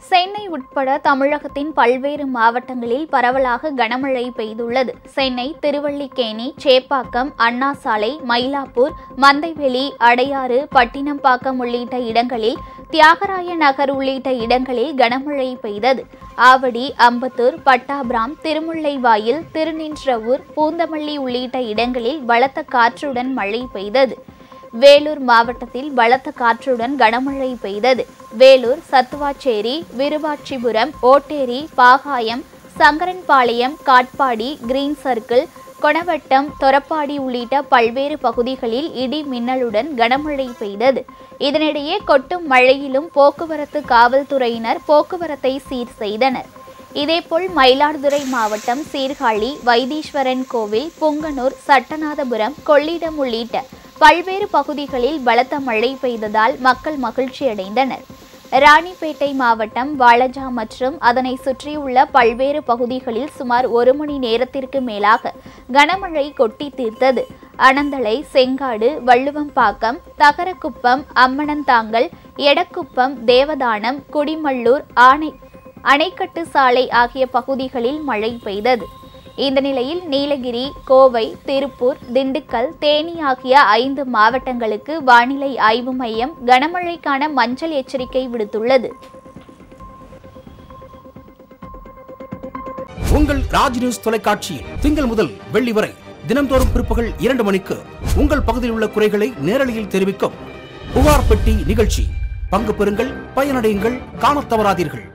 சென்னை உட்பட தமிழகத்தின் பல்வேறு மாவட்டங்களில் பரவலாக கனமழை பெய்துள்ளது. சென்னை, திருவல்லிக்கேணி, சேப்பாக்கம், அண்ணா சாலை, மயிலாப்பூர், மந்தைவெளி, அடையாறு, பட்டினப்பாக்கம் உள்ளிட்ட இடங்களில், தியாகராய நகர் உள்ளிட்ட இடங்களில் கனமழை பெய்தது. ஆவடி, அம்பத்தூர், பட்டாபிராம், திருமுல்லைவாயில், திருநின்றவூர், பூந்தமல்லி உள்ளிட்ட இடங்களில் பலத்த காற்றுடன் மழை பெய்தது. வேலூர் மாவட்டத்தில் பலத்த காற்றுடன் கனமழை பெய்தது. வேலூர், சத்துவாச்சேரி, விருபாட்சிபுரம், ஓட்டேரி, பாகாயம், சங்கரன்பாளையம், காட்பாடி, கிரீன் சர்க்கிள், கொணவட்டம், தொரப்பாடி உள்ளிட்ட பல்வேறு பகுதிகளில் இடி மின்னலுடன் கனமழை பெய்தது. இதனிடையே கொட்டும் மழையிலும் போக்குவரத்து காவல்துறையினர் போக்குவரத்தை சீர் செய்தனர். இதேபோல் மயிலாடுதுறை மாவட்டம் சீர்காழி, வைத்தீஸ்வரன் கோவில், புங்கனூர், சட்டநாதபுரம், கொள்ளிடம் உள்ளிட்ட பல்வேறு பகுதிகளில் பலத்த மழை பெய்ததால் மக்கள் மகிழ்ச்சியடைந்தனர். ராணிப்பேட்டை மாவட்டம் வாலஜா மற்றும் அதனை சுற்றியுள்ள பல்வேறு பகுதிகளில் சுமார் 1 மணி நேரத்திற்கு மேலாக கனமழை கொட்டி தீர்த்தது. அனந்தலை, செங்காடு, வள்ளுவம்பாக்கம், தகரக்குப்பம், அம்மனந்தாங்கல், எடக்குப்பம், தேவதானம், குடிமல்லூர், அணைக்கட்டு சாலை ஆகிய பகுதிகளில் மழை பெய்தது. இந்த நிலையில் நீலகிரி, கோவை, திருப்பூர், திண்டுக்கல், தேனி ஆகிய 5 மாவட்டங்களுக்கு வானிலை ஆய்வு மையம் கனமழைக்கான மஞ்சள் எச்சரிக்கை விடுத்துள்ளது. உங்கள் ராஜ் நியூஸ் தொலைக்காட்சியில் திங்கள் முதல் வெள்ளி வரை தினந்தோறும் பிற்பகல் 2 மணிக்கு உங்கள் பகுதியில் உள்ள குறைகளை நேரலையில் தெரிவிக்கும் புகார் பெட்டி நிகழ்ச்சி. பங்கு பெறுங்கள், பயனடையுங்கள், காணத் தவறாதீர்கள்.